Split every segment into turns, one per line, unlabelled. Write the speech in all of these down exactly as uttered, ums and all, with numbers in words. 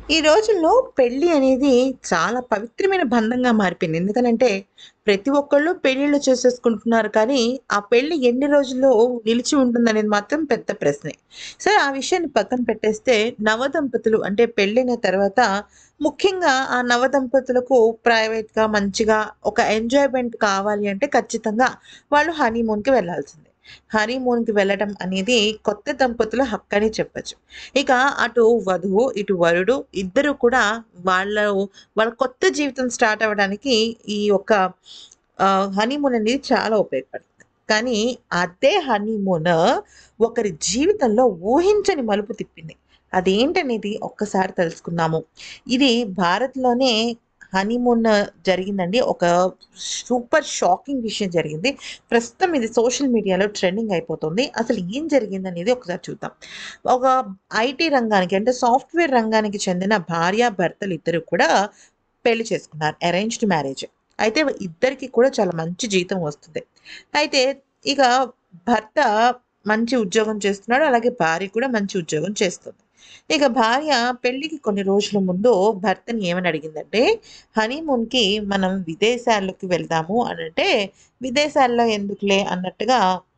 ఈ రోజుల్లో పెళ్లి అనేది చాలా పవిత్రమైన బంధంగా మారిపోయింది. ఎందుకనంటే ప్రతి ఒక్కళ్ళు పెళ్ళిళ్ళు చేసేసుకుంటున్నారు. కానీ ఆ పెళ్లి ఎన్ని రోజుల్లో నిలిచి ఉంటుందనేది మాత్రం పెద్ద ప్రశ్నే. సరే ఆ విషయాన్ని పక్కన పెట్టేస్తే నవదంపతులు అంటే పెళ్ళైన తర్వాత ముఖ్యంగా ఆ నవదంపతులకు ప్రైవేట్‌గా మంచిగా ఒక ఎంజాయ్‌మెంట్ కావాలి అంటే ఖచ్చితంగా వాళ్ళు హనీమూన్‌కి వెళ్ళాల్సిందే. హనీమూన్‌కి వెళ్ళడం అనేది కొత్త దంపతుల హక్కని చెప్పొచ్చు. ఇక అటు వధువు, ఇటు వరుడు ఇద్దరు కూడా వాళ్ళు వాళ్ళ కొత్త జీవితం స్టార్ట్ అవ్వడానికి ఈ యొక్క ఆహ్, హనీమూన్ అనేది చాలా ఉపయోగపడుతుంది. కానీ అదే హనీమూన్ ఒకరి జీవితంలో ఊహించని మలుపు తిప్పింది. అదేంటనేది ఒక్కసారి తెలుసుకుందాము. ఇది భారత్‌లోనే హనీమూన్ జరిగిందండి. ఒక సూపర్ షాకింగ్ విషయం జరిగింది. ప్రస్తుతం ఇది సోషల్ మీడియాలో ట్రెండింగ్ అయిపోతుంది. అసలు ఏం జరిగిందనేది ఒకసారి చూద్దాం. ఒక ఐటీ రంగానికి అంటే సాఫ్ట్‌వేర్ రంగానికి చెందిన భార్యాభర్తలిద్దరూ కూడా పెళ్లి చేసుకున్నారు. Arranged marriage. అయితే ఇద్దరికీ కూడా చాలా మంచి జీతం వస్తుంది. అయితే ఇక భర్త మంచి ఉద్యోగం చేస్తున్నాడు. అలాగే భార్య కూడా మంచి ఉద్యోగం చేస్తుంది. ఇక భార్య పెళ్ళికి కొన్ని రోజుల ముందు భర్తని ఏమని అడిగిందంటే, హనీమూన్‌కి మనం విదేశాలకు వెళ్దాము అనంటే, విదేశాల్లో ఎందుకులే అన్నట్టుగా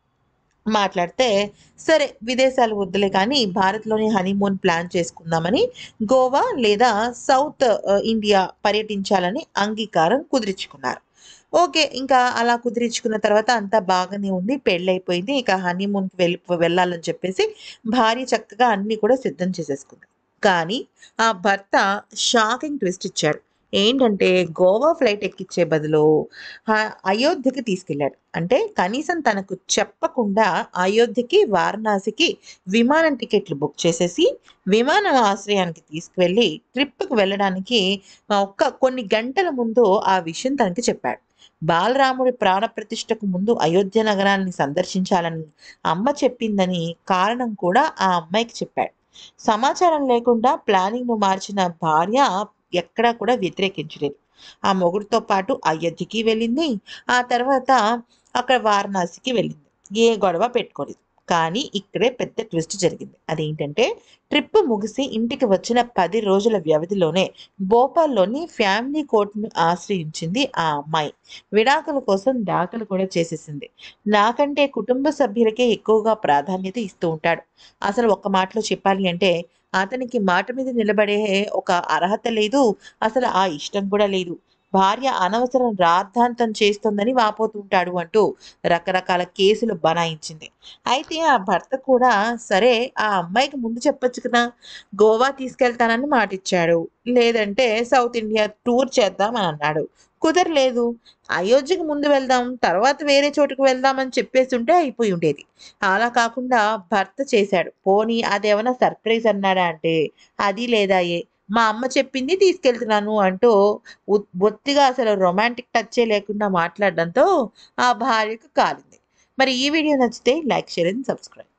మాట్లాడితే, సరే విదేశాలు వద్దులే కానీ భారత్‌లోనే హనీమూన్ ప్లాన్ చేసుకుందామని గోవా లేదా సౌత్ ఆహ్, ఇండియా పర్యటించాలని అంగీకారం కుదిరించుకున్నారు. ఓకే. ఇంకా అలా కుదిరించుకున్న తర్వాత అంతా బాగానే ఉంది. పెళ్లయిపోయింది. ఇక హనీమూన్‌కి వెళ్ళి వెళ్ళాలని చెప్పేసి భార్య చక్కగా అన్నీ కూడా సిద్ధం చేసేసుకుంది. కానీ ఆ భర్త షాకింగ్ ట్విస్ట్ ఇచ్చాడు. ఏంటంటే గోవా ఫ్లైట్ ఎక్కిచ్చే బదులు హ అయోధ్యకి తీసుకెళ్ళాడు. అంటే కనీసం తనకు చెప్పకుండా అయోధ్యకి, వారణాసికి విమానం టికెట్లు బుక్ చేసేసి, విమానం ఆశ్రయానికి తీసుకువెళ్ళి ట్రిప్‌కి వెళ్ళడానికి ఆహ్, ఒక్క కొన్ని గంటల ముందు ఆ విషయం తనకి చెప్పాడు. బాలరాముడి ప్రాణప్రతిష్ఠకు ముందు అయోధ్య నగరాన్ని సందర్శించాలని అమ్మ చెప్పిందని కారణం కూడా ఆ అమ్మాయికి చెప్పాడు. సమాచారం లేకుండా ప్లానింగ్‌ను మార్చిన భార్య ఎక్కడా కూడా వ్యతిరేకించలేదు. ఆ మొగుడితో పాటు అయోధ్యకి వెళ్ళింది. ఆ తర్వాత అక్కడ వారణాసికి వెళ్ళింది. ఏ గొడవ పెట్టుకోలేదు. కానీ ఇక్కడే పెద్ద ట్విస్ట్ జరిగింది. అదేంటంటే ట్రిప్ ముగిసి ఇంటికి వచ్చిన పది రోజుల వ్యవధిలోనే భోపాల్‌లోని ఫ్యామిలీ కోర్ట్‌ని ఆశ్రయించింది ఆ అమ్మాయి. విడాకుల కోసం దాఖలు కూడా చేసేసింది. నాకంటే కుటుంబ సభ్యులకే ఎక్కువగా ప్రాధాన్యత ఇస్తూ ఉంటాడు. అసలు ఒక్క మాటలో చెప్పాలి అంటే అతనికి మాట మీద నిలబడే ఒక అర్హత లేదు. అసలు ఆ ఇష్టం కూడా లేదు. భార్య అనవసరం రాద్ధాంతం చేస్తోందని వాపోతుంటాడు అంటూ రకరకాల కేసులు బనాయించింది. అయితే ఆ భర్త కూడా సరే ఆ అమ్మాయికి ముందు చెప్పొచ్చు కదా! గోవా తీసుకెళ్తానని మాటిచ్చాడు. లేదంటే సౌత్ ఇండియా టూర్ చేద్దాం అని అన్నాడు. కుదరలేదు. అయోధ్యకి ముందు వెళ్దాం. తర్వాత వేరే చోటుకి వెళ్దాం అని చెప్పేసుంటే అయిపోయి ఉండేది. అలా కాకుండా భర్త చేశాడు. పోనీ అదేమన్నా సర్ప్రైజ్ అన్నాడా అంటే అది లేదాయె. మా అమ్మ చెప్పింది తీసుకెళ్తున్నాను అంటూ ఉత్ బొత్తిగా అసలు రొమాంటిక్ టచ్చే లేకుండా మాట్లాడడంతో ఆ భార్యకు కాలింది. మరి ఈ వీడియో నచ్చితే లైక్, షేర్ అండ్ సబ్స్క్రైబ్.